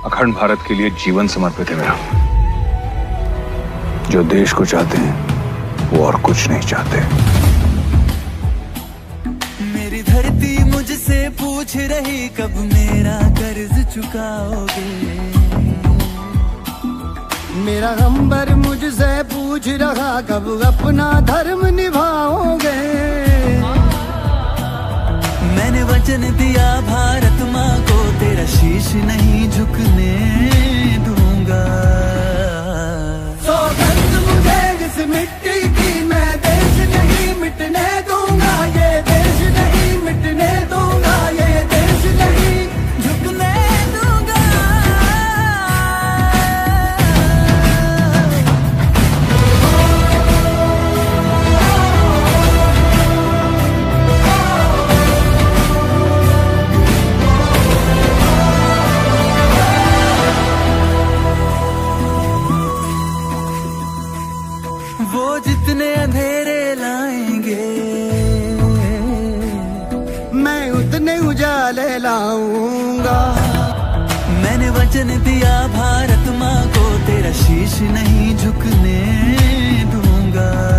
अखंड भारत के लिए जीवन समर्पित है मेरा। जो देश को चाहते हैं वो और कुछ नहीं चाहते। मेरी धरती मुझसे पूछ रही कब मेरा कर्ज चुकाओगे। मेरा अंबर मुझसे पूछ रहा कब अपना धर्म निभाओगे। मैंने वचन दिया भारत माँ को तेरा शीश नहीं झुकने दूंगा। सौगंध मुझे इस मिट्टी की, मैं देश नहीं मिटने दूंगा। ये देश नहीं मिटने दूंगा। ये देश नहीं झुकने दूंगा। वो जितने अंधेरे लाएंगे मैं उतने उजाले लाऊंगा। मैंने वचन दिया भारत माँ को तेरा शीश नहीं झुकने दूंगा।